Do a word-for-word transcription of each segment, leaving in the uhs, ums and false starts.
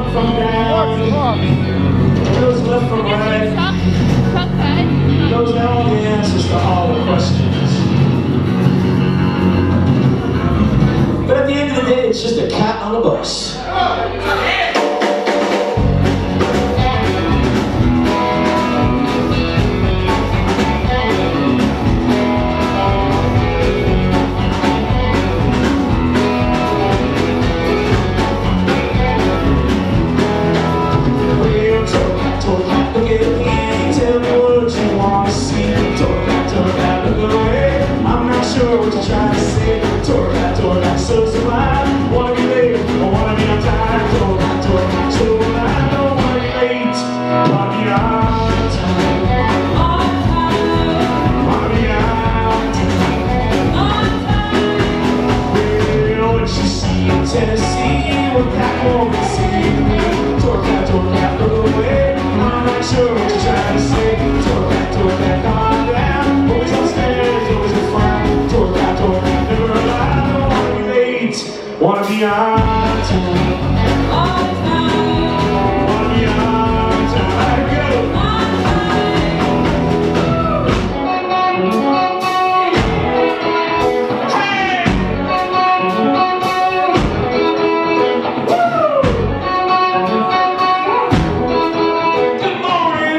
up from down, goes left from right, knows all the answers to all the questions. But at the end of the day, it's just a cat on a bus. What you trying to say? Tour back, tour back, so survive. Wanna be late, or wanna be on time. Tour back, tour back, so I don't wanna be late. Wanna be on time. On time. Wanna be on time. On time. Well, what you see in Tennessee, we're back home to see. Tour back, tour back, look away. I'm not sure what you're trying to say. Tour back, tour back, calm down. Always upstairs, always in front. Wanna be on time. On time. Wanna be on time. Go. On Hey! Woo! Good morning.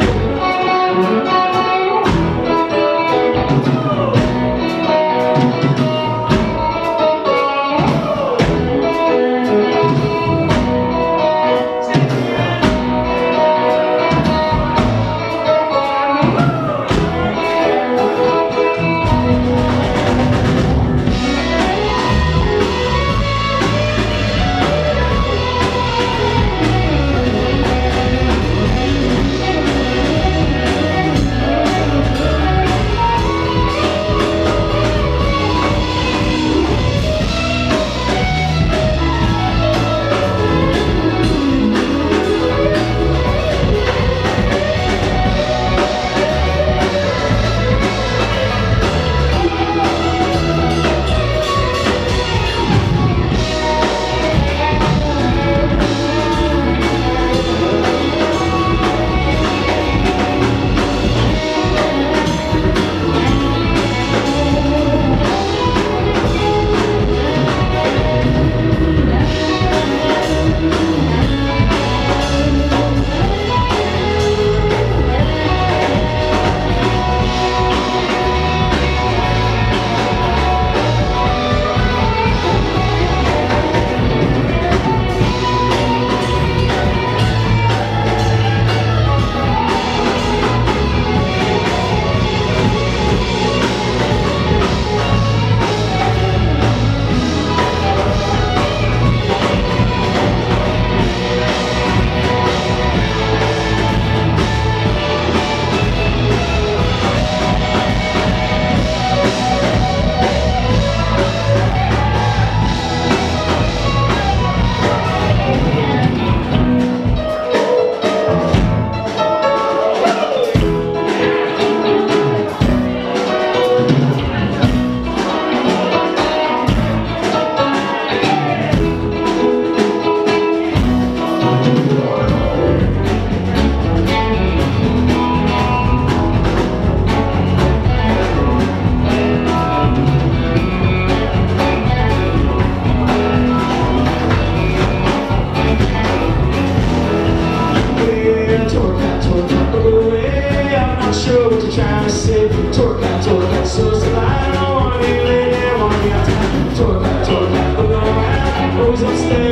Upstairs.